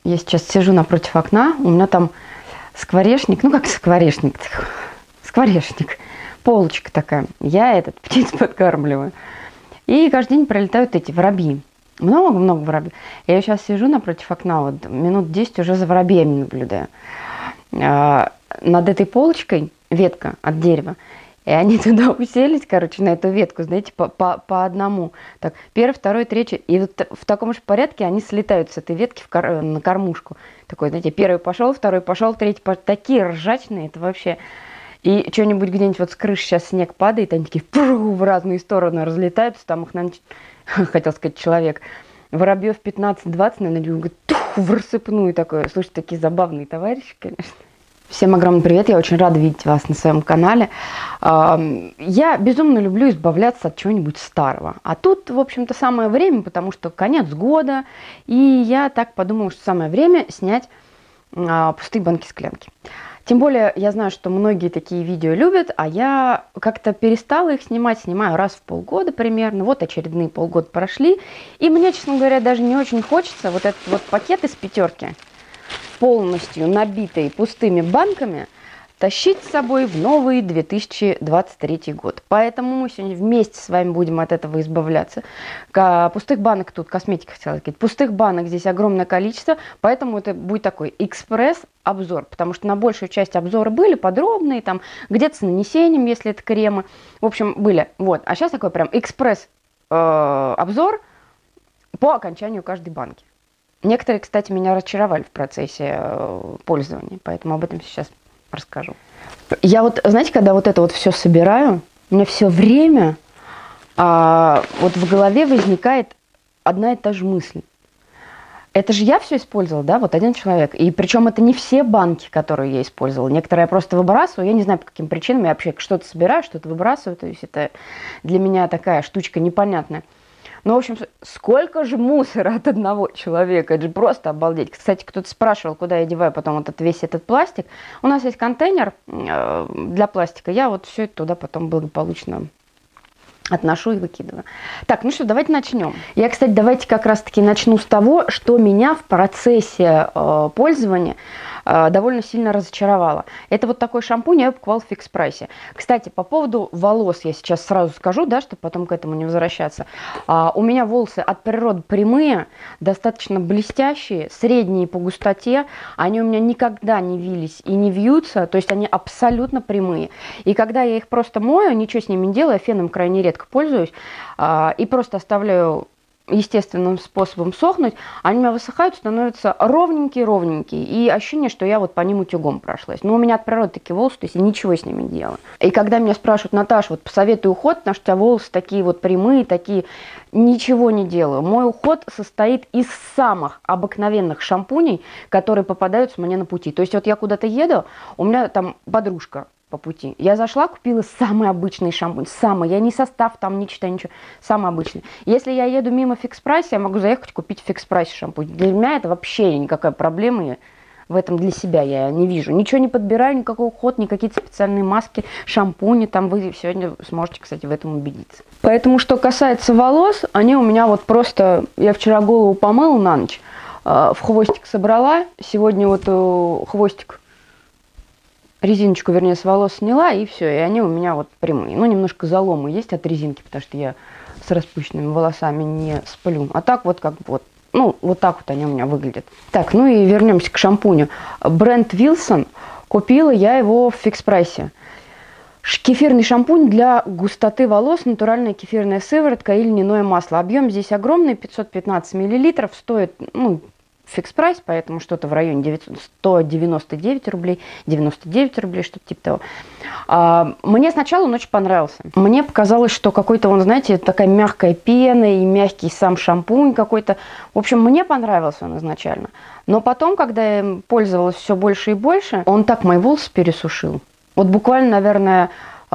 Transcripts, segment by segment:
Я сейчас сижу напротив окна, у меня там скворечник, ну как скворечник, полочка такая. Я птиц подкармливаю. И каждый день пролетают эти воробьи. Много-много воробьев. Я сейчас сижу напротив окна, вот минут 10 уже за воробьями наблюдаю. Над этой полочкой ветка от дерева. И они туда уселись, короче, на эту ветку, знаете, по одному. Так, первый, второй, третий. И вот в таком же порядке они слетают с этой ветки на кормушку. Такой, знаете, первый пошел, второй пошел, третий пошел. Такие ржачные, это вообще... И что-нибудь где-нибудь вот с крыши сейчас снег падает, они такие в разные стороны разлетаются, там их, наверное, хотел сказать, человек, воробьев 15-20, наверное, в рассыпную такое. Слушайте, такие забавные товарищи, конечно. Всем огромный привет, я очень рада видеть вас на своем канале. Я безумно люблю избавляться от чего-нибудь старого. А тут, в общем-то, самое время, потому что конец года, и я так подумала, что самое время снять пустые банки-склянки. Тем более, я знаю, что многие такие видео любят, а я как-то перестала их снимать, снимаю раз в полгода примерно. Вот очередные полгода прошли, и мне, честно говоря, даже не очень хочется вот этот вот пакет из пятерки, полностью набитый пустыми банками, тащить с собой в новый 2023 год. Поэтому мы сегодня вместе с вами будем от этого избавляться. Пустых банок тут, косметика хотела сказать, пустых банок здесь огромное количество, поэтому это будет такой экспресс-обзор, потому что на большую часть обзоры были подробные, там где-то с нанесением, если это кремы, в общем, были. Вот. А сейчас такой прям экспресс-обзор по окончанию каждой банки. Некоторые, кстати, меня разочаровали в процессе пользования, поэтому об этом сейчас расскажу. Я вот, знаете, когда вот это вот все собираю, у меня все время вот в голове возникает одна и та же мысль. Это же я все использовала, да, вот один человек. И причем это не все банки, которые я использовала. Некоторые я просто выбрасываю, я не знаю, по каким причинам. Я вообще что-то собираю, что-то выбрасываю. То есть это для меня такая штучка непонятная. Ну, в общем, сколько же мусора от одного человека, это же просто обалдеть. Кстати, кто-то спрашивал, куда я деваю потом вот весь этот пластик. У нас есть контейнер для пластика, я вот все это туда потом благополучно отношу и выкидываю. Так, ну что, давайте начнем. Я, кстати, давайте как раз-таки начну с того, что меня в процессе пользования довольно сильно разочаровало. Это вот такой шампунь я покупала в фикс-прайсе. Кстати, по поводу волос я сейчас сразу скажу, да, чтобы потом к этому не возвращаться. У меня волосы от природы прямые, достаточно блестящие, средние по густоте. Они у меня никогда не вились и не вьются, то есть они абсолютно прямые. И когда я их просто мою, ничего с ними не делаю, феном крайне редко пользуюсь, и просто оставляю естественным способом сохнуть, они у меня высыхают, становятся ровненькие-ровненькие. И ощущение, что я вот по ним утюгом прошлась. Но у меня от природы такие волосы, то есть я ничего с ними не делаю. И когда меня спрашивают: Наташа, вот посоветуй уход, потому что у тебя волосы такие вот прямые, такие, ничего не делаю. Мой уход состоит из самых обыкновенных шампуней, которые попадаются мне на пути. То есть вот я куда-то еду, у меня там подружка по пути. Я зашла, купила самый обычный шампунь. Самый. Я не состав там не читаю, ничего. Самый обычный. Если я еду мимо фикс-прайса, я могу заехать купить в фикс-прайсе шампунь. Для меня это вообще никакая проблема. В этом для себя я не вижу. Ничего не подбираю, никакой уход, никакие специальные маски, шампуни. Там вы сегодня сможете, кстати, в этом убедиться. Поэтому, что касается волос, они у меня вот просто... Я вчера голову помыла на ночь, в хвостик собрала. Сегодня вот хвостик... резиночку, вернее, с волос сняла, и все, и они у меня вот прямые. Ну, немножко заломы есть от резинки, потому что я с распущенными волосами не сплю. А так вот как бы вот, ну, вот так вот они у меня выглядят. Так, ну и вернемся к шампуню. Бренд Wilson, купила я его в фикс-прайсе. Кефирный шампунь для густоты волос, натуральная кефирная сыворотка и льняное масло. Объем здесь огромный, 515 мл, стоит, ну, фикс-прайс, поэтому что-то в районе 199 рублей, 99 рублей, что-то типа того. Мне сначала он очень понравился. Мне показалось, что какой-то он, знаете, такая мягкая пена и мягкий сам шампунь какой-то. В общем, мне понравился он изначально. Но потом, когда я им пользовалась все больше и больше, он так мои волосы пересушил. Вот буквально, наверное,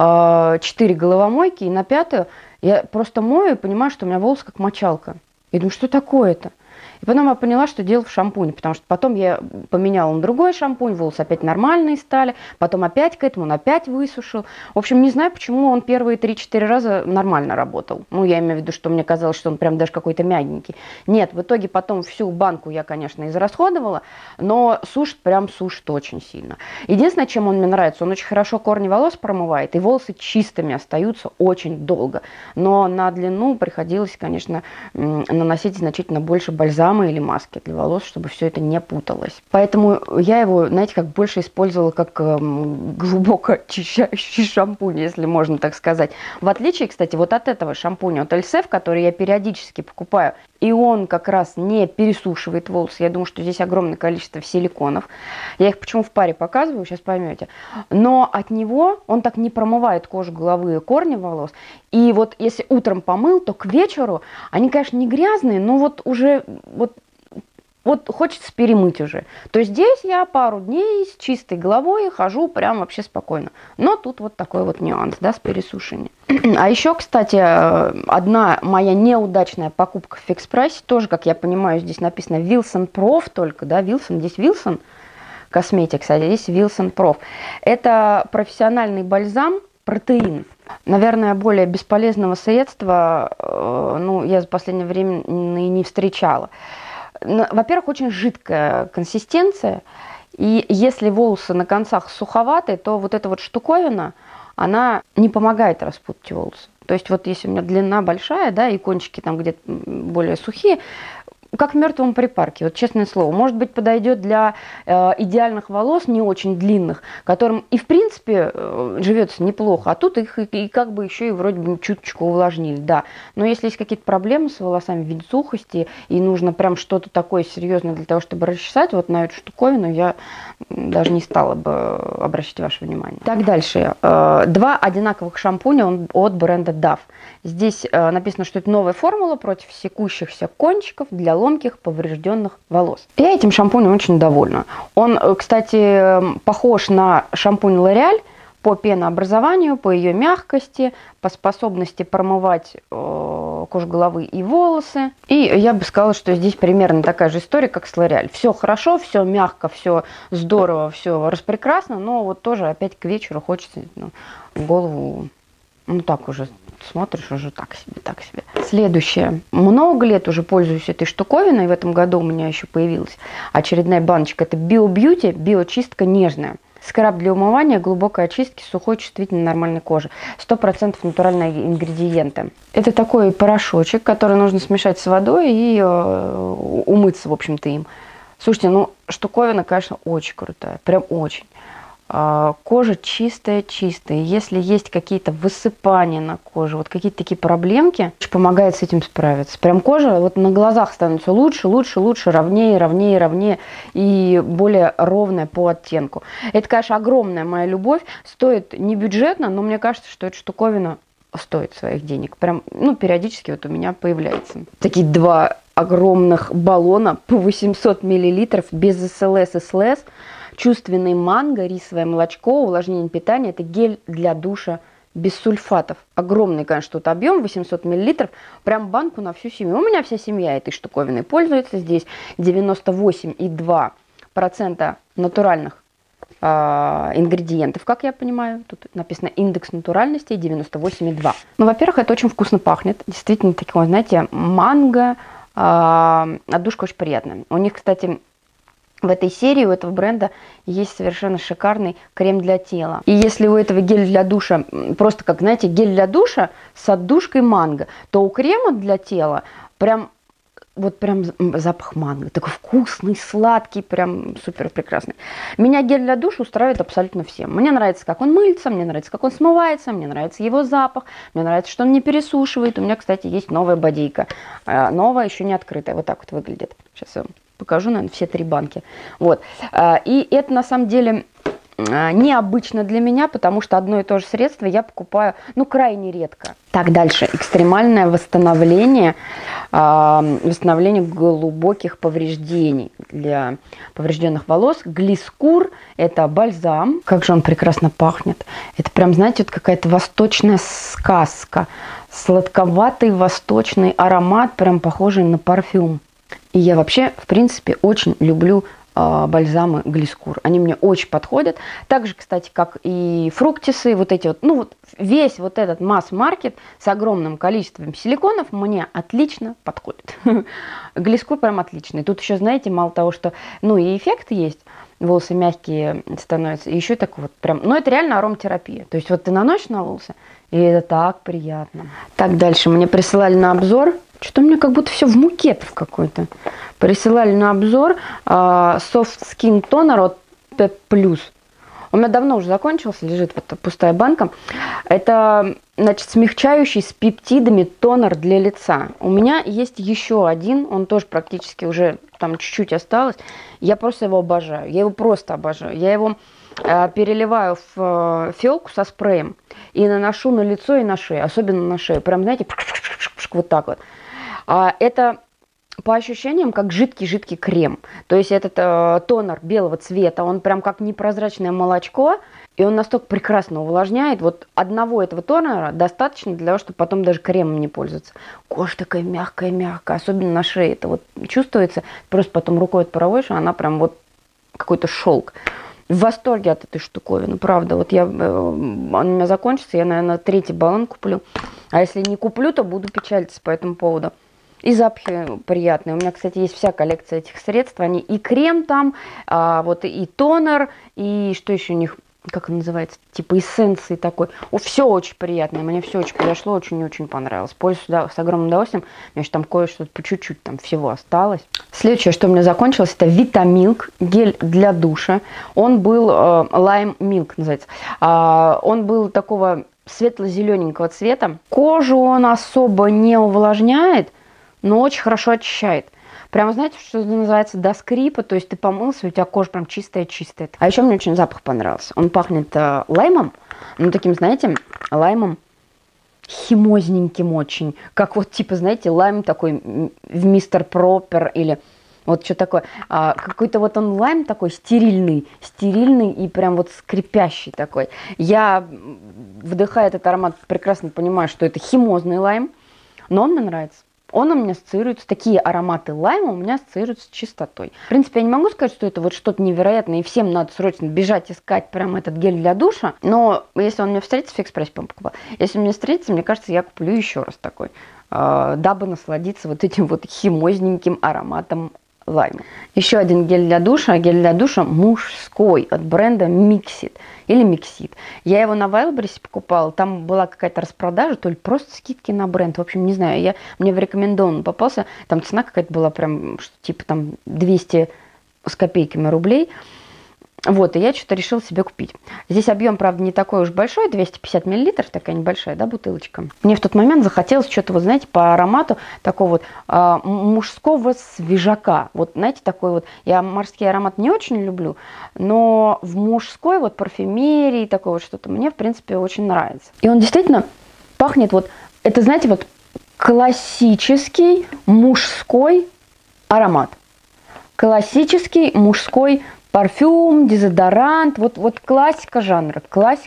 4 головомойки, и на 5-ю я просто мою и понимаю, что у меня волосы как мочалка. Я думаю, что такое-то? И потом я поняла, что дело в шампуне, потому что потом я поменяла на другой шампунь, волосы опять нормальные стали, потом опять к этому, он опять высушил. В общем, не знаю, почему он первые 3-4 раза нормально работал. Ну, я имею в виду, что мне казалось, что он прям даже какой-то мягенький. Нет, в итоге потом всю банку я, конечно, израсходовала, но сушит очень сильно. Единственное, чем он мне нравится, он очень хорошо корни волос промывает, и волосы чистыми остаются очень долго. Но на длину приходилось, конечно, наносить значительно больше бальзама или маски для волос, чтобы все это не путалось. Поэтому я его, знаете, как больше использовала как глубоко очищающий шампунь, если можно так сказать. В отличие, кстати, вот от этого шампуня, от Эльсев, который я периодически покупаю, и он как раз не пересушивает волосы. Я думаю, что здесь огромное количество силиконов. Я их почему в паре показываю, сейчас поймете. Но от него он так не промывает кожу головы и корни волос. И вот если утром помыл, то к вечеру они, конечно, не грязные, но вот уже вот хочется перемыть уже. То есть здесь я пару дней с чистой головой хожу прям вообще спокойно. Но тут вот такой вот нюанс, да, с пересушением. А еще, кстати, одна моя неудачная покупка в Фикс Прайсе, тоже, как я понимаю, здесь написано Wilson Prof только, да, Wilson, здесь Wilson Cosmetics, а здесь Wilson Prof. Это профессиональный бальзам протеин. Наверное, более бесполезного средства, ну, я за последнее время не встречала. Во-первых, очень жидкая консистенция, и если волосы на концах суховатые, то вот эта вот штуковина, она не помогает распутать волосы. То есть вот если у меня длина большая, да, и кончики там где-то более сухие, как в мертвом припарке, вот честное слово. Может быть, подойдет для идеальных волос, не очень длинных, которым и в принципе живется неплохо, а тут их и как бы еще и вроде бы чуточку увлажнили, да. Но если есть какие-то проблемы с волосами в виде сухости, и нужно прям что-то такое серьезное для того, чтобы расчесать, вот на эту штуковину я даже не стала бы обращать ваше внимание. Так, дальше. Два одинаковых шампуня от бренда Dove. Здесь написано, что это новая формула против секущихся кончиков для ломких поврежденных волос. Я этим шампунем очень довольна. Он, кстати, похож на шампунь L'Oréal по пенообразованию, по ее мягкости, по способности промывать кожу головы и волосы. И я бы сказала, что здесь примерно такая же история, как с L'Oréal. Все хорошо, все мягко, все здорово, все распрекрасно, но вот тоже опять к вечеру хочется голову, ну так уже смотришь, уже так себе, так себе. Следующее. Много лет уже пользуюсь этой штуковиной. В этом году у меня еще появилась очередная баночка. Это Bio Beauty, биочистка нежная. Скраб для умывания, глубокой очистки сухой, чувствительной, нормальной кожи. 100% натуральные ингредиенты. Это такой порошочек, который нужно смешать с водой и умыться, в общем-то, им. Слушайте, ну штуковина, конечно, очень крутая. Прям очень. Кожа чистая-чистая. Если есть какие-то высыпания на коже, вот какие-то такие проблемки, помогает с этим справиться. Прям кожа вот на глазах становится лучше, ровнее и более ровная по оттенку. Это, конечно, огромная моя любовь. Стоит не бюджетно, но мне кажется, что эта штуковина стоит своих денег. Прям, ну, периодически вот у меня появляется. Такие два огромных баллона по 800 мл без СЛС и СЛС. Чувственный манго, рисовое молочко, увлажнение питания. Это гель для душа без сульфатов. Огромный, конечно, тут объем, 800 мл. Прям банку на всю семью. У меня вся семья этой штуковиной пользуется. Здесь 98,2% натуральных ингредиентов, как я понимаю. Тут написано индекс натуральности 98,2. Ну, во-первых, это очень вкусно пахнет. Действительно, такое, знаете, манго. Отдушка очень приятная. У них, кстати, в этой серии у этого бренда есть совершенно шикарный крем для тела. И если у этого геля для душа, просто как, знаете, гель для душа с отдушкой манго, то у крема для тела прям, вот прям запах манго. Такой вкусный, сладкий, прям супер прекрасный. Меня гель для душа устраивает абсолютно всем. Мне нравится, как он мылится, мне нравится, как он смывается, мне нравится его запах, мне нравится, что он не пересушивает. У меня, кстати, есть новая бодейка. Новая, еще не открытая. Вот так вот выглядит. Сейчас я вам покажу, наверное, все 3 банки. Вот. И это на самом деле необычно для меня, потому что одно и то же средство я покупаю, ну, крайне редко. Так, дальше. Экстремальное восстановление. Восстановление глубоких повреждений для поврежденных волос. Глискур – это бальзам. Как же он прекрасно пахнет. Это прям, знаете, вот какая-то восточная сказка. Сладковатый восточный аромат, прям похожий на парфюм. И я вообще, в принципе, очень люблю бальзамы Глискур. Они мне очень подходят. Так же, кстати, как и фруктисы, вот эти вот, ну вот весь вот этот масс-маркет с огромным количеством силиконов мне отлично подходит. Глискур прям отличный. Тут еще, знаете, мало того, что, ну и эффект есть, волосы мягкие становятся, и еще такой вот прям, ну это реально ароматерапия. То есть вот ты наносишь на волосы, и это так приятно. Так, дальше мне присылали на обзор. Что-то у меня как будто все в муке в какой-то. Присылали на обзор Soft Skin Toner от P+. У меня давно уже закончился, лежит вот пустая банка. Это, значит, смягчающий с пептидами тонер для лица. У меня есть еще один, он тоже практически уже там чуть-чуть осталось. Я просто его обожаю, я его просто обожаю. Я его переливаю в фиолку со спреем и наношу на лицо и на шею, особенно на шею. Прям, знаете, вот так вот. Это по ощущениям как жидкий-жидкий крем. То есть этот тонер белого цвета, он прям как непрозрачное молочко, и он настолько прекрасно увлажняет. Вот одного этого тонера достаточно для того, чтобы потом даже кремом не пользоваться. Кожа такая мягкая-мягкая, особенно на шее. Это вот чувствуется, просто потом рукой проводишь, она прям вот какой-то шелк. В восторге от этой штуковины, правда. Вот он у меня закончится, я, наверное, 3-й баллон куплю. А если не куплю, то буду печалиться по этому поводу. И запахи приятные. У меня, кстати, есть вся коллекция этих средств. Они и крем там, вот и тонер, и что еще у них, как он называется, типа эссенции такой. Все очень приятное, мне все очень подошло, очень-очень понравилось. Пользуюсь с огромным удовольствием. У меня еще там кое-что по чуть-чуть там всего осталось. Следующее, что у меня закончилось, это Витамилк, гель для душа. Он был Lime Milk называется. Он был такого светло-зелененького цвета. Кожу он особо не увлажняет, но очень хорошо очищает. Прямо, знаете, что называется, до скрипа, то есть ты помылся, у тебя кожа прям чистая-чистая. А еще мне очень запах понравился. Он пахнет лаймом, ну таким, знаете, лаймом химозненьким очень. Как вот, типа, знаете, лайм такой в Мистер Пропер или вот что такое. Какой-то вот он лайм такой стерильный и прям вот скрипящий такой. Я, вдыхая этот аромат, прекрасно понимаю, что это химозный лайм, но он мне нравится. Он у меня ассоциируется, такие ароматы лайма у меня ассоциируются с чистотой. В принципе, я не могу сказать, что это вот что-то невероятное, и всем надо срочно бежать искать прям этот гель для душа. Но если он мне встретится, в Фикс-прайсе, по-моему, покупал. Если он мне встретится, мне кажется, я куплю еще раз такой, дабы насладиться вот этим вот химозненьким ароматом лайма. Еще один гель для душа мужской от бренда Mixit или Mixit. Я его на Wildberries покупала, там была какая-то распродажа, то ли просто скидки на бренд, в общем, не знаю, мне в рекомендованном попался, там цена какая-то была прям, что типа там 200 с копейками рублей. Вот, и я что-то решила себе купить. Здесь объем, правда, не такой уж большой, 250 миллилитров, такая небольшая, да, бутылочка. Мне в тот момент захотелось что-то, вот, знаете, по аромату такого вот мужского свежака. Вот, знаете, такой вот, я морский аромат не очень люблю, но в мужской вот парфюмерии такое вот что-то мне, в принципе, очень нравится. И он действительно пахнет вот, это, знаете, вот классический мужской аромат. Классический мужской парфюм, дезодорант, вот классика жанра.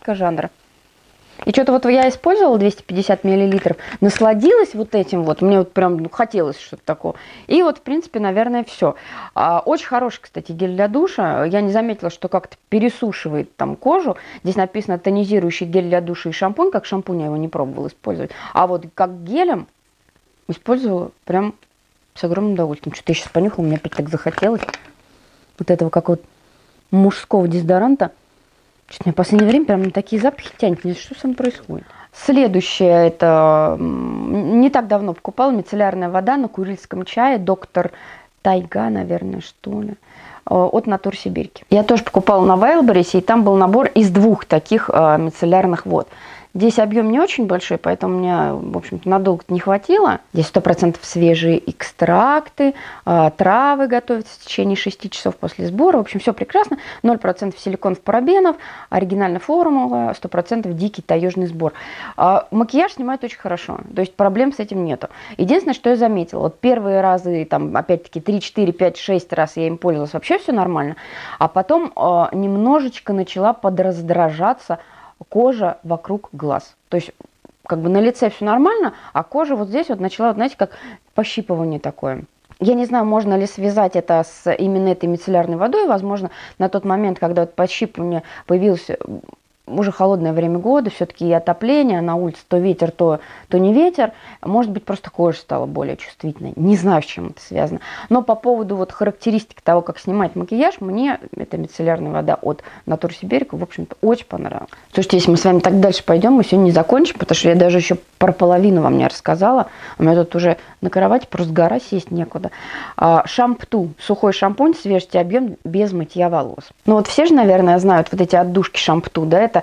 И что-то вот я использовала 250 миллилитров, насладилась вот этим вот, мне вот прям хотелось что-то такого. И вот, в принципе, наверное, все. Очень хороший, кстати, гель для душа. Я не заметила, что как-то пересушивает там кожу. Здесь написано тонизирующий гель для душа и шампунь. Как шампунь я его не пробовала использовать. А вот как гелем использовала прям с огромным удовольствием. Что-то я сейчас понюхала, мне опять так захотелось. Вот этого как вот мужского дезодоранта. Что-то мне в последнее время прям на такие запахи тянет. Что с ним происходит? Следующее, это не так давно покупала мицеллярная вода на курильском чае. Доктор Тайга, наверное, что ли. От Натурсибирки. Я тоже покупала на Wildberries, и там был набор из 2 таких мицеллярных вод. Здесь объем не очень большой, поэтому мне, в общем-то, надолго не хватило. Здесь 100% свежие экстракты, травы готовятся в течение 6 часов после сбора. В общем, все прекрасно. 0% силиконов, парабенов, оригинальная формула, 100% дикий таежный сбор. Макияж снимает очень хорошо, то есть проблем с этим нету. Единственное, что я заметила, вот первые разы, там, опять-таки, 3, 4, 5, 6 раз я им пользовалась, вообще все нормально. А потом немножечко начала подраздражаться кожа вокруг глаз. То есть, как бы на лице все нормально, а кожа вот здесь вот начала, вот, знаете, как пощипывание такое. Я не знаю, можно ли связать это с именно этой мицеллярной водой. Возможно, на тот момент, когда вот подщипывание появился, уже холодное время года, все-таки и отопление, на улице то ветер, то не ветер. Может быть, просто кожа стала более чувствительной. Не знаю, с чем это связано. Но по поводу вот характеристик того, как снимать макияж, мне эта мицеллярная вода от Natura Siberica, в общем-то, очень понравилась. Слушайте, если мы с вами так дальше пойдем, мы сегодня не закончим, потому что я даже еще про половину вам не рассказала. У меня тут уже на кровати просто гора, сесть некуда. Шампту, сухой шампунь, свежести, объем без мытья волос. Ну вот все же, наверное, знают вот эти отдушки шампту, да, это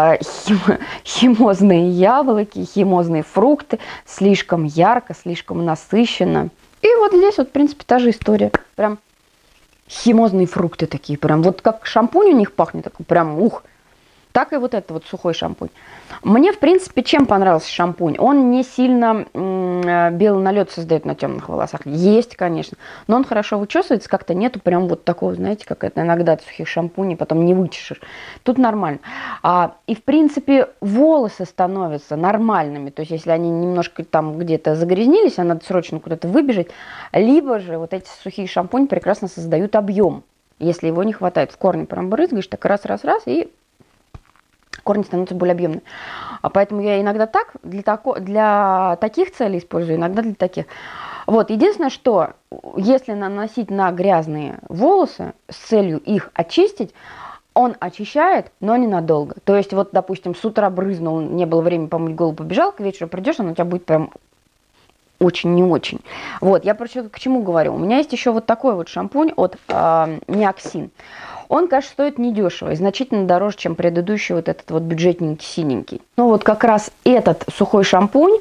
химозные яблоки, химозные фрукты, слишком ярко, слишком насыщенно. И вот здесь вот, в принципе, та же история. Прям химозные фрукты такие, прям вот как шампунь у них пахнет, такой прям ух. Так и вот это вот сухой шампунь. Мне, в принципе, чем понравился шампунь? Он не сильно белый налет создает на темных волосах. Есть, конечно, но он хорошо вычесывается, как-то нету прям вот такого, знаете, как это иногда от сухих шампуней потом не вычешешь. Тут нормально. И, в принципе, волосы становятся нормальными. То есть, если они немножко там где-то загрязнились, а надо срочно куда-то выбежать, либо же вот эти сухие шампуни прекрасно создают объем. Если его не хватает, в корне прям брызгаешь, так раз-раз-раз, и корни становятся более объемными. Поэтому я иногда так, для таких целей использую, иногда для таких. Вот, единственное, что если наносить на грязные волосы с целью их очистить, он очищает, но ненадолго. То есть, вот, допустим, с утра брызнул, не было времени помыть голову, побежал, к вечеру придешь, он у тебя будет прям очень не очень. Вот, я к чему говорю. У меня есть еще вот такой вот шампунь от Неоксин. Он, конечно, стоит недешево и значительно дороже, чем предыдущий вот этот вот бюджетненький синенький. Ну вот как раз этот сухой шампунь,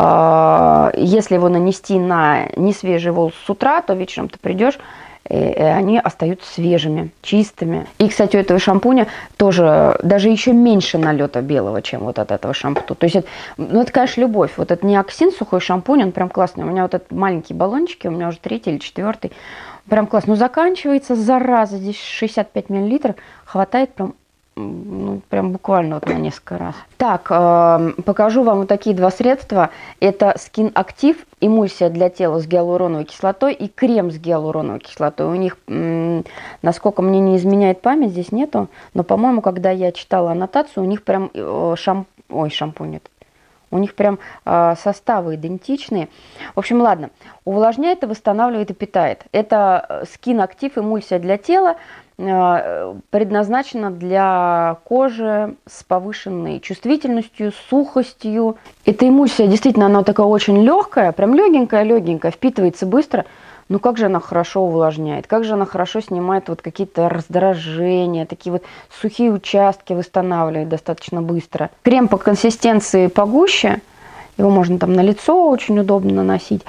если его нанести на несвежие волосы с утра, то вечером ты придешь, и они остаются свежими, чистыми. И, кстати, у этого шампуня тоже даже еще меньше налета белого, чем вот от этого шампуня. То есть это, ну, это, конечно, любовь. Вот этот Неоксин сухой шампунь, он прям классный. У меня вот этот маленькие баллончики, у меня уже 3-й или 4-й. Прям классно. Ну, заканчивается, зараза, здесь 65 мл. Хватает прям, ну, прям буквально вот на несколько раз. Так, покажу вам вот такие два средства. Это Skin Active, эмульсия для тела с гиалуроновой кислотой и крем с гиалуроновой кислотой. У них, насколько мне не изменяет память, здесь нету. Но, по-моему, когда я читала аннотацию, у них прям шампунь этот. У них прям составы идентичные. В общем, ладно. Увлажняет и восстанавливает и питает. Это Skin Active эмульсия для тела. Предназначена для кожи с повышенной чувствительностью, сухостью. Эта эмульсия действительно, она такая очень легкая, прям легенькая, впитывается быстро. Ну как же она хорошо увлажняет, как же она хорошо снимает вот какие-то раздражения, такие вот сухие участки восстанавливает достаточно быстро. Крем по консистенции погуще, его можно там на лицо очень удобно наносить,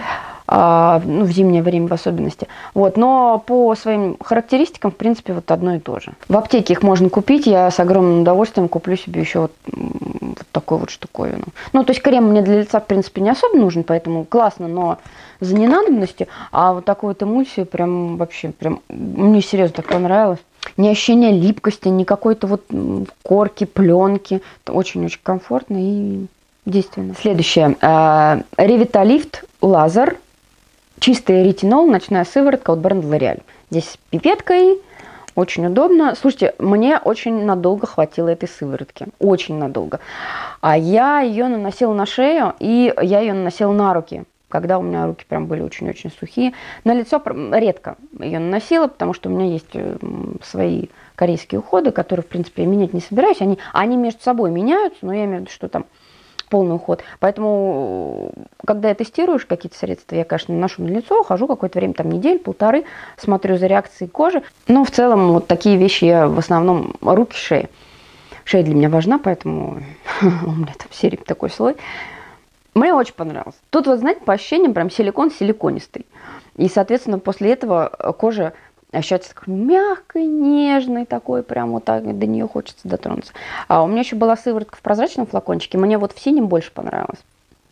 ну, в зимнее время в особенности. Вот, но по своим характеристикам, в принципе, вот одно и то же. В аптеке их можно купить, я с огромным удовольствием куплю себе еще вот такую вот штуковину. Ну, то есть крем мне для лица, в принципе, не особо нужен, поэтому классно, но за ненадобностью. А вот такую вот эмульсию прям вообще, прям мне серьезно так понравилось. Ни ощущения липкости, ни какой-то вот корки, пленки. Это очень-очень комфортно и действенно. Следующее. Revitalift лазер. Чистый ретинол, ночная сыворотка от бренда L'Oréal. Здесь с пипеткой, очень удобно. Слушайте, мне очень надолго хватило этой сыворотки. Очень надолго. А я ее наносила на шею, и я ее наносила на руки, когда у меня руки прям были очень-очень сухие. На лицо редко ее наносила, потому что у меня есть свои корейские уходы, которые, в принципе, я менять не собираюсь. Они между собой меняются, но я имею в виду, что там полный уход. Поэтому, когда я тестируешь какие-то средства, я, конечно, наношу на лицо, хожу какое-то время, там неделю-полторы, смотрю за реакцией кожи. Но в целом вот такие вещи я в основном руки, шея. Шея для меня важна, поэтому у меня там серии такой слой. Мне очень понравилось. Тут, вот знаете, по ощущениям прям силикон силиконистый. И, соответственно, после этого кожа ощущается такой мягкой, нежной такой, прям вот так до нее хочется дотронуться. А у меня еще была сыворотка в прозрачном флакончике, мне вот в синем больше понравилось.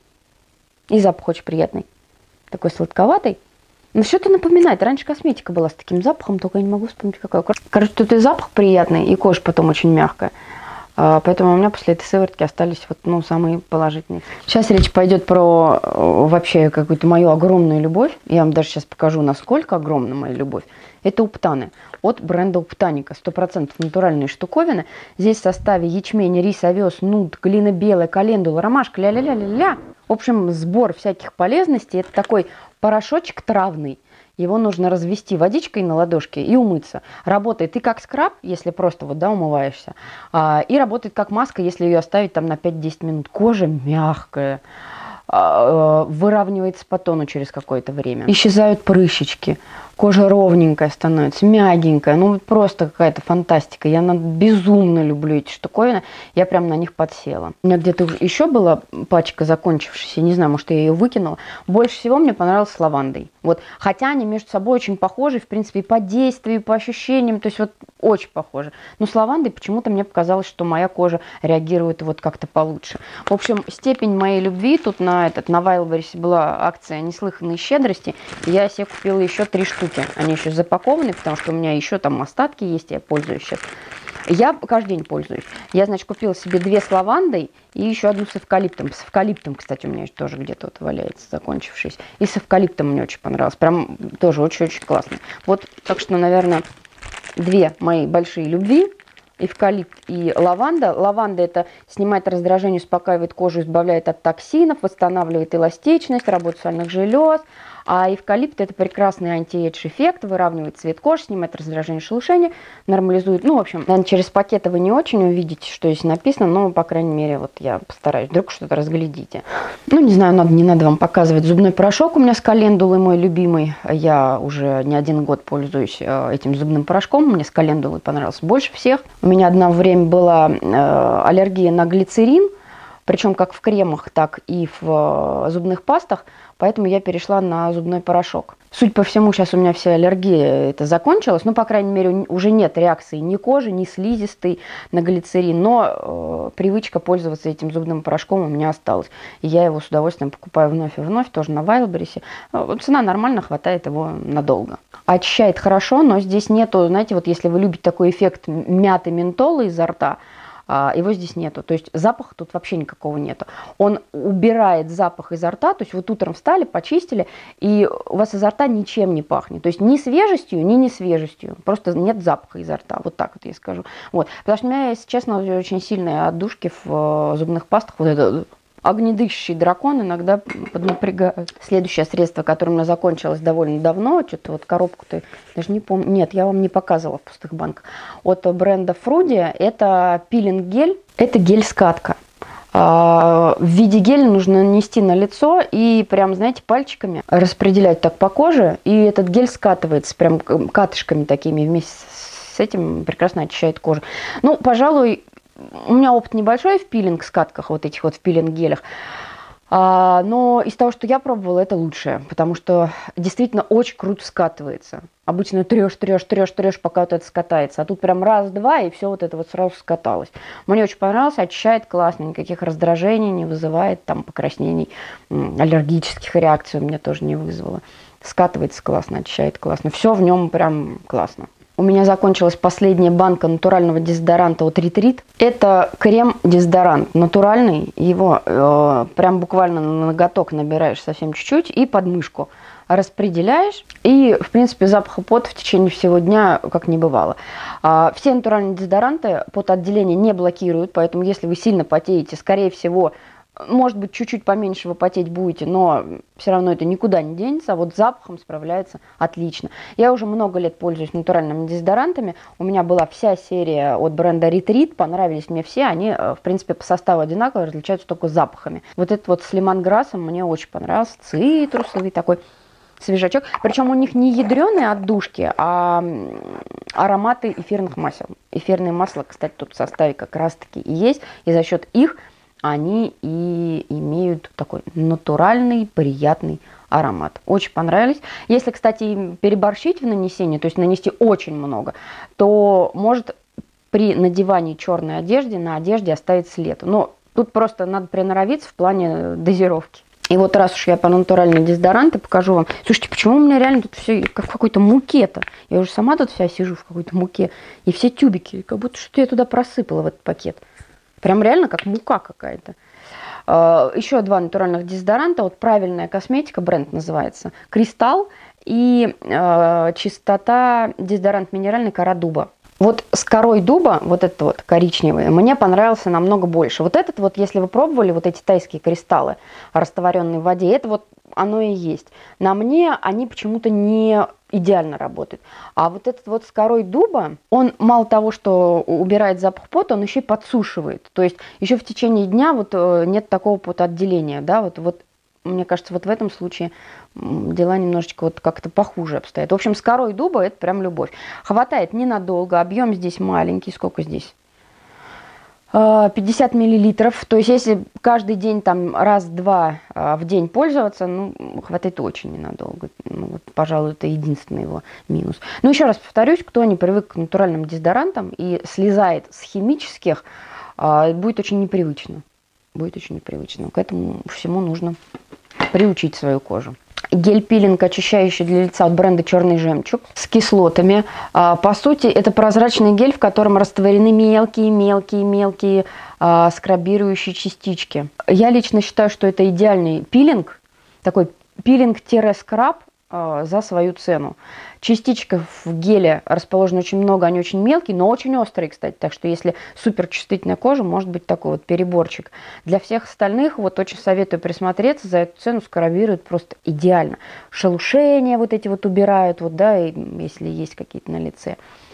И запах очень приятный, такой сладковатый. Но что-то напоминает, раньше косметика была с таким запахом, только я не могу вспомнить какой. Короче, тут и запах приятный, и кожа потом очень мягкая. Поэтому у меня после этой сыворотки остались вот, ну, самые положительные. Сейчас речь пойдет про вообще какую-то мою огромную любовь. Я вам даже сейчас покажу, насколько огромна моя любовь. Это уптаны от бренда Уптаника. 100% натуральные штуковины. Здесь в составе ячмень, рис, овес, нут, глина белая, календула, ромашка, ля-ля-ля-ля-ля. В общем, сбор всяких полезностей. Это такой порошочек травный. Его нужно развести водичкой на ладошке и умыться. Работает и как скраб, если просто вот, да, умываешься, и работает как маска, если ее оставить там на 5-10 минут. Кожа мягкая, выравнивается по тону через какое-то время. Исчезают прыщички, кожа ровненькая становится, мягенькая. Ну, просто какая-то фантастика. Я безумно люблю эти штуковины. Я прям на них подсела. У меня где-то еще была пачка закончившаяся. Не знаю, может, я ее выкинула. Больше всего мне понравилось с лавандой. Вот. Хотя они между собой очень похожи, в принципе, и по действию, и по ощущениям. То есть вот очень похожи. Но с лавандой почему-то мне показалось, что моя кожа реагирует вот как-то получше. В общем, степень моей любви тут на Wildberries была акция неслыханной щедрости. Я себе купила еще 3 штуки. Они еще запакованы, потому что у меня еще там остатки есть, я пользуюсь сейчас. Я каждый день пользуюсь. Я, значит, купила себе 2 с лавандой и еще одну с эвкалиптом. С эвкалиптом, кстати, у меня тоже где-то вот валяется, закончившись. И с эвкалиптом мне очень понравилось. Прям тоже очень-очень классно. Вот, так что, наверное, 2 мои большие любви. Эвкалипт и лаванда. Лаванда — это снимает раздражение, успокаивает кожу, избавляет от токсинов, восстанавливает эластичность, работу сальных желез. А эвкалипт — это прекрасный анти-эйдж эффект, выравнивает цвет кожи, снимает раздражение, шелушение, нормализует. Ну, в общем, наверное, через пакеты вы не очень увидите, что здесь написано, но, по крайней мере, вот я постараюсь, вдруг что-то разглядите. Ну, не знаю, не надо вам показывать. Зубной порошок у меня с календулой мой любимый. Я уже не 1 год пользуюсь этим зубным порошком. Мне с календулой понравился больше всех. У меня одно время была аллергия на глицерин, причем как в кремах, так и в зубных пастах, поэтому я перешла на зубной порошок. Судя по всему, сейчас у меня вся аллергия это закончилась, ну, по крайней мере, уже нет реакции ни кожи, ни слизистой на глицерин, но привычка пользоваться этим зубным порошком у меня осталась. И я его с удовольствием покупаю вновь и вновь, тоже на Wildberries. Цена нормально, хватает его надолго. Очищает хорошо, но здесь нету, знаете, вот если вы любите такой эффект мяты ментола изо рта, его здесь нету. То есть запаха тут вообще никакого нету. Он убирает запах изо рта, то есть вот утром встали, почистили, и у вас изо рта ничем не пахнет. То есть ни свежестью, ни не свежестью. Просто нет запаха изо рта. Вот так вот я скажу. Вот. Потому что у меня, если честно, очень сильные отдушки в зубных пастах. Вот это огнедышащий дракон иногда поднапрягают. Следующее средство, которое у меня закончилось довольно давно, что-то вот коробку-то даже не помню. Нет, я вам не показывала в пустых банках. От бренда Фруди это пилинг-гель. Это гель-скатка. В виде геля нужно нанести на лицо и прям, знаете, пальчиками распределять так по коже. И этот гель скатывается прям катышками такими, вместе с этим прекрасно очищает кожу. Ну, пожалуй, у меня опыт небольшой в пилинг-скатках, вот этих вот в пилинг-гелях. Но из того, что я пробовала, это лучшее, потому что действительно очень круто скатывается. Обычно трешь, пока вот это скатается. А тут прям раз-два, и все вот это вот сразу скаталось. Мне очень понравилось, очищает классно, никаких раздражений не вызывает, там покраснений, аллергических реакций у меня тоже не вызвало. Скатывается классно, очищает классно. Все в нем прям классно. У меня закончилась последняя банка натурального дезодоранта от Ретрит. Это крем-дезодорант натуральный. Его прям буквально на ноготок набираешь совсем чуть-чуть и под мышку распределяешь. И, в принципе, запаха пота в течение всего дня как не бывало. Все натуральные дезодоранты потоотделение не блокируют, поэтому если вы сильно потеете, скорее всего, может быть, чуть-чуть поменьше вы потеть будете, но все равно это никуда не денется. А вот с запахом справляется отлично. Я уже много лет пользуюсь натуральными дезодорантами. У меня была вся серия от бренда Retreat. Понравились мне все. Они, в принципе, по составу одинаковые, различаются только запахами. Вот этот вот с лимонграссом мне очень понравился. Цитрусовый такой свежачок. Причем у них не ядреные отдушки, а ароматы эфирных масел. Эфирные масла, кстати, тут в составе как раз-таки и есть. И за счет их они и имеют такой натуральный, приятный аромат. Очень понравились. Если, кстати, переборщить в нанесении, то есть нанести очень много, то может при надевании черной одежды на одежде оставить след. Но тут просто надо приноровиться в плане дозировки. И вот раз уж я по натуральные дезодоранты покажу вам. Слушайте, почему у меня реально тут все как в какой-то муке-то? Я уже сама тут вся сижу в какой-то муке. И все тюбики, как будто что-то я туда просыпала в этот пакет. Прям реально как мука какая-то. Еще два натуральных дезодоранта. Вот правильная косметика, бренд называется Кристалл, и чистота дезодорант минеральный кора дуба. Вот с корой дуба, вот этот вот коричневый, мне понравился намного больше. Вот этот вот, если вы пробовали вот эти тайские кристаллы, растворенные в воде, это вот оно и есть. На мне они почему-то не идеально работают. А вот этот вот с корой дуба, он мало того, что убирает запах пота, он еще и подсушивает. То есть еще в течение дня вот нет такого потоотделения, да, вот мне кажется, вот в этом случае дела немножечко вот как-то похуже обстоят. В общем, с корой дуба это прям любовь. Хватает ненадолго, объем здесь маленький, сколько здесь? 50 миллилитров, то есть если каждый день там раз-два в день пользоваться, ну, хватает очень ненадолго. Ну, вот, пожалуй, это единственный его минус. Но еще раз повторюсь, кто не привык к натуральным дезодорантам и слезает с химических, будет очень непривычно. Будет очень непривычно. К этому всему нужно приучить свою кожу. Гель-пилинг, очищающий для лица от бренда «Черный жемчуг» с кислотами. По сути, это прозрачный гель, в котором растворены мелкие скрабирующие частички. Я лично считаю, что это идеальный пилинг, такой пилинг-скраб за свою цену. Частичек в геле расположено очень много, они очень мелкие, но очень острые, кстати. Так что если суперчувствительная кожа, может быть такой вот переборчик. Для всех остальных вот очень советую присмотреться, за эту цену скрабируют просто идеально. Шелушения вот эти вот убирают, вот, да, если есть какие-то на лице.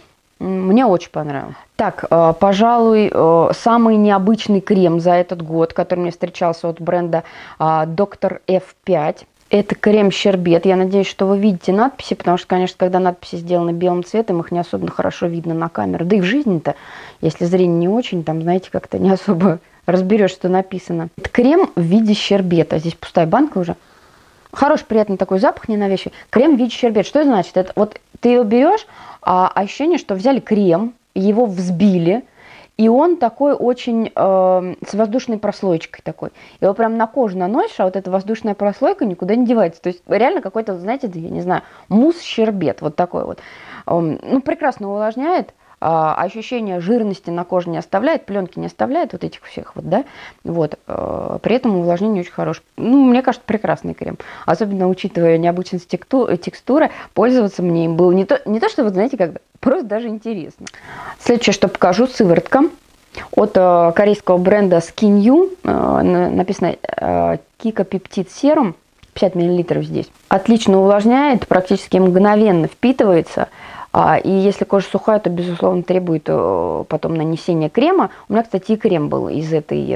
Мне очень понравилось. Так, пожалуй, самый необычный крем за этот год, который мне встречался от бренда Dr. F5. Это крем-щербет. Я надеюсь, что вы видите надписи, потому что, конечно, когда надписи сделаны белым цветом, их не особенно хорошо видно на камеру. Да и в жизни-то, если зрение не очень, там, знаете, как-то не особо разберешь, что написано. Это крем в виде щербета. Здесь пустая банка уже. Хороший, приятный такой запах, ненавязчивый. Крем в виде щербет. Что это значит? Это вот ты его берешь, а ощущение, что взяли крем, его взбили, и он такой очень с воздушной прослоечкой такой. Его прям на кожу наносишь, а вот эта воздушная прослойка никуда не девается. То есть реально какой-то, знаете, я не знаю, мусс-щербет вот такой вот. Ну, прекрасно увлажняет, ощущение жирности на коже не оставляет, пленки не оставляет, вот этих всех вот, да. Вот. При этом увлажнение очень хорошее. Ну, мне кажется, прекрасный крем. Особенно учитывая необычность текстуры, пользоваться мне им было не то, что, вот знаете, как просто даже интересно. Следующее, что покажу, сыворотка от корейского бренда Skin You. Написано Kika Peptide Serum, 50 мл здесь. Отлично увлажняет, практически мгновенно впитывается. И если кожа сухая, то, безусловно, требует потом нанесения крема. У меня, кстати, и крем был из этой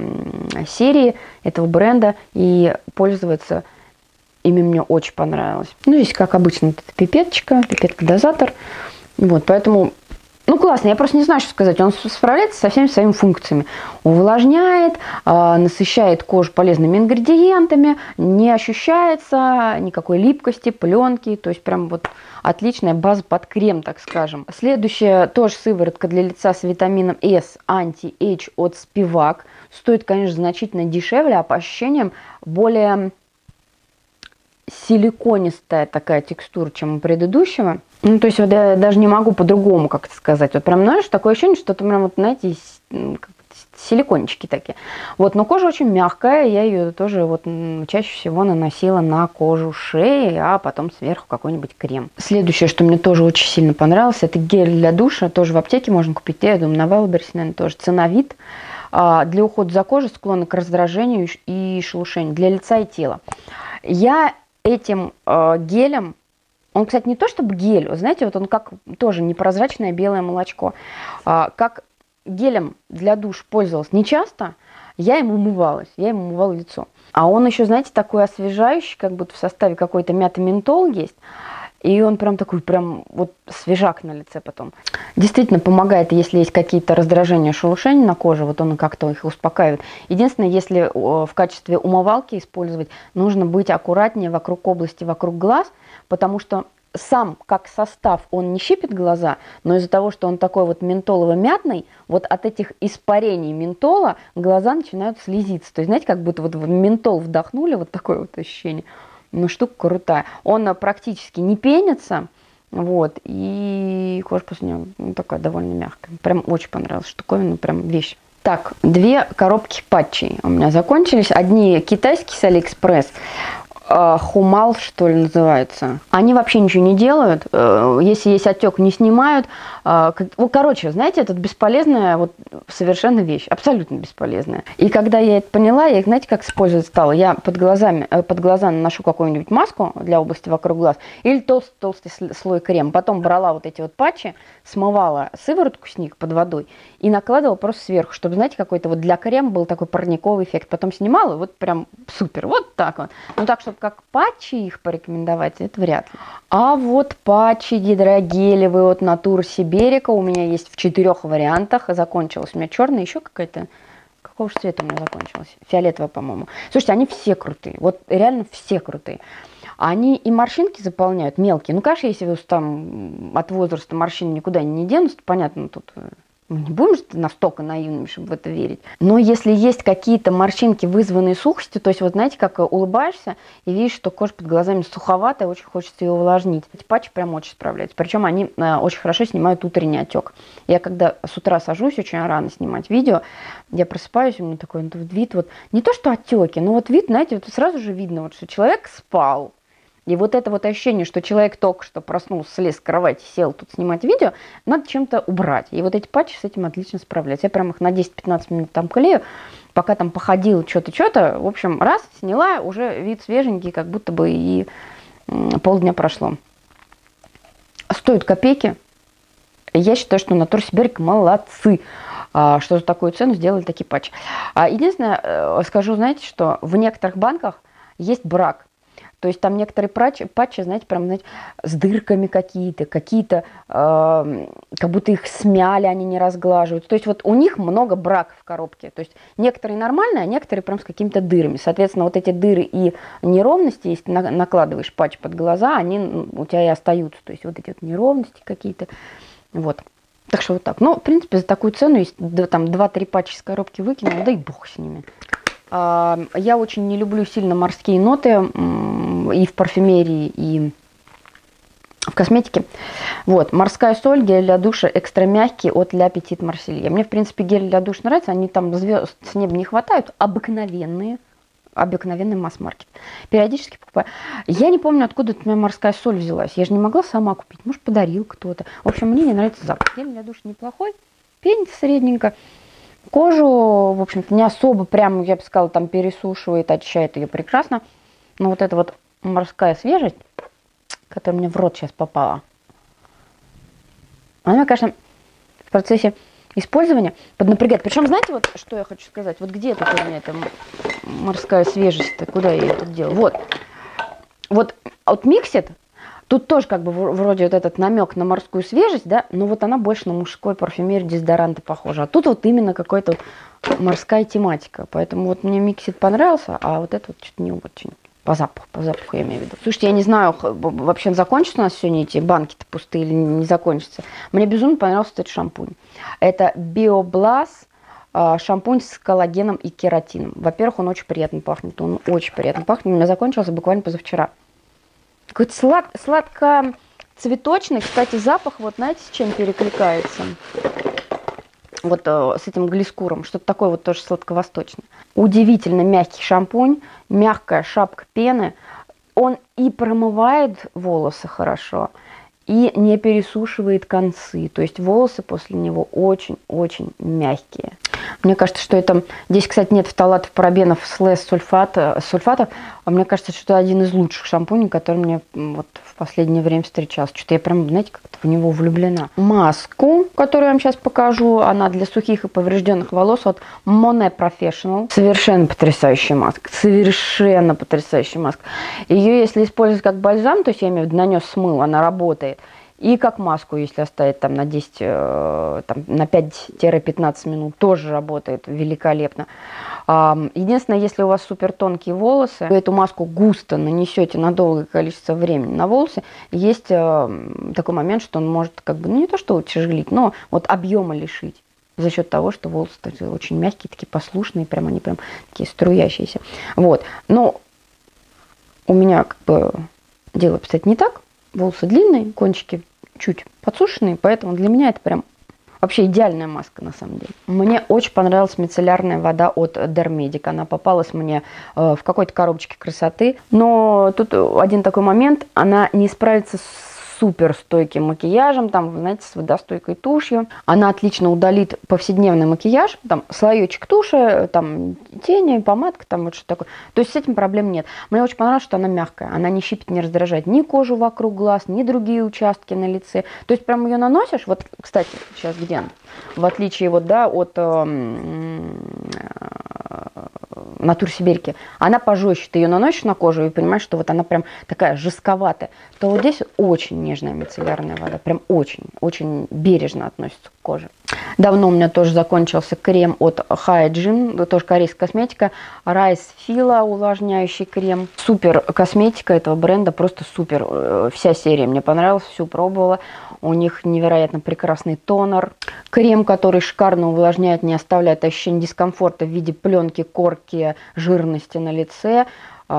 серии, этого бренда. И пользоваться ими мне очень понравилось. Ну, здесь, как обычно, вот эта пипетка-дозатор. Вот, поэтому, ну, классно. Я просто не знаю, что сказать. Он справляется со всеми своими функциями. Увлажняет, насыщает кожу полезными ингредиентами, не ощущается никакой липкости, пленки. То есть прям вот отличная база под крем, так скажем. Следующая тоже сыворотка для лица с витамином S Anti-Age от Spivak. Стоит, конечно, значительно дешевле, а по ощущениям более силиконистая такая текстура, чем у предыдущего. Ну, то есть вот я даже не могу по-другому как-то сказать. Вот прям, знаешь, такое ощущение, что это прям, вот, знаете, силикончики такие. Вот, но кожа очень мягкая, я ее тоже вот чаще всего наносила на кожу шеи, а потом сверху какой-нибудь крем. Следующее, что мне тоже очень сильно понравилось, это гель для душа, тоже в аптеке можно купить, я думаю, на Wildberries, наверное, тоже. Циновит для ухода за кожей, склонна к раздражению и шелушению для лица и тела. Я этим гелем, он, кстати, не то чтобы гель, знаете, вот он как тоже непрозрачное белое молочко, как гелем для душ пользовалась нечасто, я им умывалась, я им умывала лицо. А он еще, знаете, такой освежающий, как будто в составе какой-то мята-ментол есть. И он прям такой, прям вот свежак на лице потом. Действительно помогает, если есть какие-то раздражения, шелушения на коже, вот он как-то их успокаивает. Единственное, если в качестве умывалки использовать, нужно быть аккуратнее вокруг области, вокруг глаз, потому что сам, как состав, он не щипит глаза, но из-за того, что он такой вот ментолово-мятный, вот от этих испарений ментола глаза начинают слезиться. То есть, знаете, как будто вот ментол вдохнули, вот такое вот ощущение. Ну, штука крутая. Он практически не пенится, вот, и кожа после него такая довольно мягкая. Прям очень понравилась штуковина, прям вещь Так, 2 коробки патчей у меня закончились. Одни китайские с Алиэкспресс. Хумал, что ли, называется. Они вообще ничего не делают. Если есть отек, не снимают. Короче, знаете, это бесполезная вот совершенно вещь. Абсолютно бесполезная. И когда я это поняла, я их, знаете, как использовать стала? Я под глаза наношу какую-нибудь маску для области вокруг глаз или толстый слой крема. Потом брала вот эти вот патчи, смывала сыворотку с них под водой и накладывала просто сверху, чтобы, знаете, какой-то вот для крема был такой парниковый эффект. Потом снимала, и вот прям супер. Вот так вот. Ну так, чтобы как патчи их порекомендовать, это вряд ли. А вот патчи гидрогелевые от Natura Siberica у меня есть в 4 вариантах. Закончилась у меня черная, еще какая-то. Какого же цвета у меня закончилась? Фиолетовая, по-моему. Слушайте, они все крутые. Вот реально все крутые. Они и морщинки заполняют мелкие. Ну, конечно, если вы там от возраста морщины никуда не денутся, то понятно, тут мы не будем же настолько наивными, чтобы в это верить. Но если есть какие-то морщинки, вызванные сухостью, то есть вот знаете, как улыбаешься и видишь, что кожа под глазами суховатая, очень хочется ее увлажнить. Эти патчи прям очень справляются. Причем они очень хорошо снимают утренний отек. Я когда с утра сажусь очень рано снимать видео, я просыпаюсь, у меня такой вид вот, не то что отеки, но вот вид, знаете, вот сразу же видно, вот, что человек спал. И вот это вот ощущение, что человек только что проснулся, слез с кровати, сел тут снимать видео, надо чем-то убрать. И вот эти патчи с этим отлично справляются. Я прям их на 10-15 минут там клею, пока там походила что-то. В общем, раз, сняла, уже вид свеженький, как будто бы и полдня прошло. Стоят копейки. Я считаю, что Natura Siberica молодцы, что за такую цену сделали такие патчи. Единственное, скажу, знаете, что в некоторых банках есть брак. То есть там некоторые патчи, знаете, прям, знаете, с дырками какие-то, как будто их смяли, они не разглаживают. То есть вот у них много браков в коробке. То есть некоторые нормальные, а некоторые прям с какими-то дырами. Соответственно, вот эти дыры и неровности, если накладываешь патч под глаза, они у тебя и остаются. То есть вот эти вот неровности какие-то. Вот. Так что вот так. Ну, в принципе, за такую цену, если там 2-3 патча из коробки выкинул, да и бог с ними. Я очень не люблю сильно морские ноты и в парфюмерии, и в косметике. Вот, морская соль, гель для душа экстра мягкий от La Petite Marseille. Мне, в принципе, гель для душа нравится, они там звезд с неба не хватают, обыкновенный масс-маркет. Периодически покупаю. Я не помню, откуда у меня морская соль взялась. Я же не могла сама купить, может, подарил кто-то. В общем, мне не нравится запах. Гель для душа неплохой, пенится средненько. Кожу, в общем-то, не особо прям, я бы сказала, там пересушивает, очищает ее прекрасно. Но вот эта вот морская свежесть, которая мне в рот сейчас попала, она, конечно, в процессе использования поднапрягает. Причем, знаете, вот что я хочу сказать? Вот где тут у меня эта морская свежесть-то? Куда я ее тут делаю? Вот Mixit. Тут тоже как бы вроде вот этот намек на морскую свежесть, да, но вот она больше на мужской парфюмерию, дезодоранты похожа. А тут вот именно какая-то морская тематика. Поэтому вот мне Mixit понравился, а вот это вот что-то не очень. По запаху я имею в виду. Слушайте, я не знаю, вообще закончатся у нас сегодня эти банки-то пустые или не закончатся. Мне безумно понравился этот шампунь. Это BioBlast шампунь с коллагеном и кератином. Во-первых, он очень приятно пахнет. У меня закончился буквально позавчера. Какой-то сладко-цветочный. Кстати, запах, вот знаете, с чем перекликается? Вот с этим глискуром. Что-то такое вот тоже сладко-восточное. Удивительно мягкий шампунь. Мягкая шапка пены. Он и промывает волосы хорошо, и не пересушивает концы. То есть волосы после него очень-очень мягкие. Мне кажется, что это... Здесь, кстати, нет фталатов, парабенов, сульфатов. А мне кажется, что это один из лучших шампуней, который мне вот в последнее время встречался. Что-то я прям, знаете, как-то в него влюблена. Маску, которую я вам сейчас покажу, она для сухих и поврежденных волос от Monet Professional. Совершенно потрясающая маска. Ее, если использовать как бальзам, то есть я имею в виду, нанес смыл, она работает. И как маску, если оставить там на 10, там, на 5-15 минут, тоже работает великолепно. Единственное, если у вас супер тонкие волосы, вы эту маску густо нанесете на долгое количество времени на волосы, есть такой момент, что он может как бы, ну не то что утяжелить, но вот объема лишить. За счет того, что волосы очень мягкие, такие послушные, прям они прям такие струящиеся. Вот. Но у меня как бы дело обстоит не так. Волосы длинные, кончики чуть подсушенные, поэтому для меня это прям Вообще идеальная маска, на самом деле. Мне очень понравилась мицеллярная вода от Dermedic. Она попалась мне в какой-то коробочке красоты. Но тут один такой момент. Она не справится с супер стойким макияжем, там, вы знаете, с водостойкой тушью. Она отлично удалит повседневный макияж, там, слоечек туши, там, тени, помадка, там, вот что такое. То есть с этим проблем нет. Мне очень понравилось, что она мягкая, она не щипит, не раздражает ни кожу вокруг глаз, ни другие участки на лице. То есть прям ее наносишь, вот, кстати, сейчас где она? В отличие вот, да, от Натур Сибирки, она пожестче, ты ее наносишь на кожу и понимаешь, что вот она прям такая жестковатая, то вот здесь очень нежная мицеллярная вода, прям очень бережно относится к коже. Давно у меня тоже закончился крем от Hygiene, тоже корейская косметика, Rice Fila увлажняющий крем. Супер косметика этого бренда, просто супер. Вся серия мне понравилась, всю пробовала. У них невероятно прекрасный тонер. Крем, который шикарно увлажняет, не оставляет ощущения дискомфорта в виде пленки, корки, жирности на лице.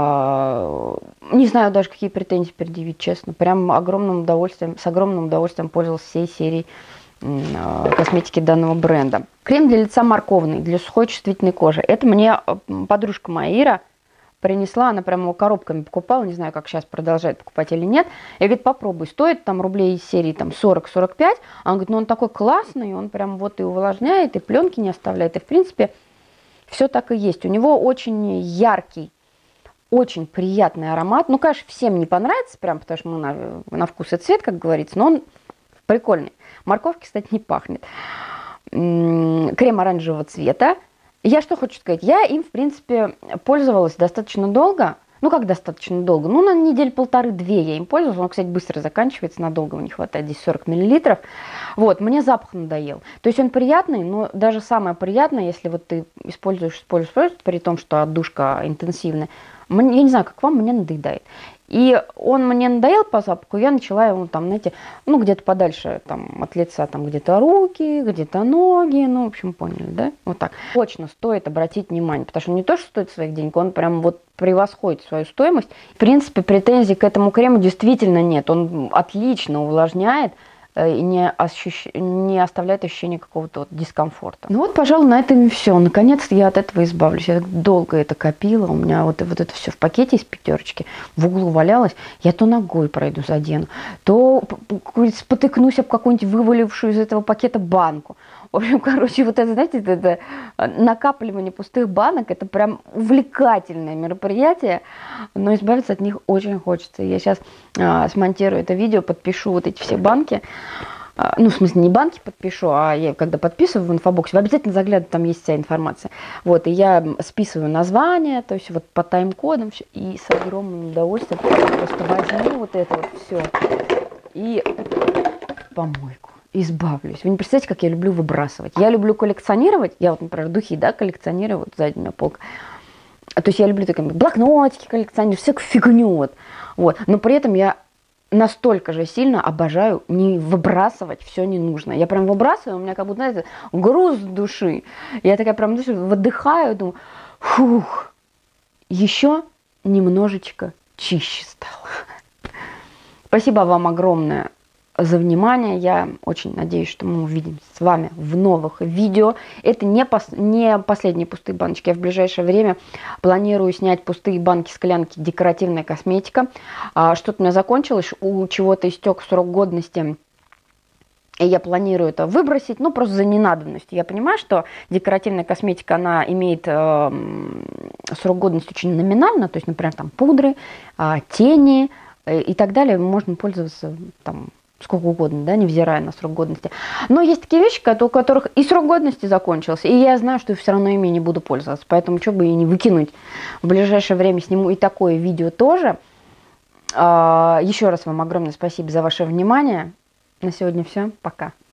Не знаю даже, какие претензии предъявить, честно. Прям с огромным удовольствием пользовалась всей серией косметики данного бренда. Крем для лица морковный, для сухой чувствительной кожи. Это мне подружка моя Ира принесла, она прямо его коробками покупала, не знаю, как сейчас продолжает покупать или нет. Я говорю, попробуй, стоит там рублей из серии там 40-45. Она говорит, ну он такой классный, он прям вот и увлажняет, и пленки не оставляет. И в принципе все так и есть. У него очень яркий, очень приятный аромат. Ну, конечно, всем не понравится, прям потому что на вкус и цвет, как говорится, но он прикольный. Морковки, кстати, не пахнет. Крем оранжевого цвета. Я что хочу сказать, я им, в принципе, пользовалась достаточно долго. Ну, как достаточно долго? Ну, на неделю полторы-две я им пользовалась. Он, кстати, быстро заканчивается, надолго не хватает, здесь 40 мл. Вот, мне запах надоел. То есть он приятный, но даже самое приятное, если вот ты используешь, при том, что отдушка интенсивная, я не знаю, как вам, мне надоедает. И он мне надоел по запаху, я начала его там, знаете, ну, где-то подальше там, от лица, там где-то руки, где-то ноги, ну, в общем, поняли, да? Вот так. Точно стоит обратить внимание, потому что он не то, что стоит своих денег, он прям вот превосходит свою стоимость. В принципе, претензий к этому крему действительно нет, он отлично увлажняет и не оставляет ощущения какого-то вот дискомфорта. Ну вот, пожалуй, на этом и все. Наконец-то я от этого избавлюсь. Я долго это копила. У меня вот это все в пакете из пятерочки в углу валялось. Я то ногой пройду, задену, то спотыкнусь об какую-нибудь вывалившую из этого пакета банку. В общем, короче, вот это, знаете, это накапливание пустых банок, это прям увлекательное мероприятие, но избавиться от них очень хочется. Я сейчас смонтирую это видео, подпишу вот эти все банки. Ну, в смысле, не банки подпишу, а я когда подписываю в инфобоксе, вы обязательно заглядывайте, там есть вся информация. Вот, и я списываю название, то есть вот по тайм-кодам, и с огромным удовольствием просто возьму вот это вот все и в помойку. Избавлюсь. Вы не представляете, как я люблю выбрасывать. Я люблю коллекционировать. Я вот, например, духи, да, коллекционирую. Вот сзади у меня полка. То есть я люблю такие блокнотики коллекционировать, всякую фигню. Вот. Но при этом я настолько же сильно обожаю не выбрасывать все ненужное. Я прям выбрасываю, у меня как будто, знаете, груз души. Я такая прям выдыхаю, думаю, фух, еще немножечко чище стало. Спасибо вам огромное за внимание. Я очень надеюсь, что мы увидимся с вами в новых видео. Это не последние пустые баночки. Я в ближайшее время планирую снять пустые банки, склянки, декоративная косметика. Что-то у меня закончилось, у чего-то истек срок годности. И я планирую это выбросить, ну, просто за ненадобностью. Я понимаю, что декоративная косметика, она имеет срок годности очень номинально. То есть, например, там пудры, тени и так далее. Можно пользоваться там сколько угодно, да, невзирая на срок годности. Но есть такие вещи, у которых и срок годности закончился, и я знаю, что все равно ими не буду пользоваться, поэтому что бы и не выкинуть. В ближайшее время сниму и такое видео тоже. Еще раз вам огромное спасибо за ваше внимание. На сегодня все. Пока.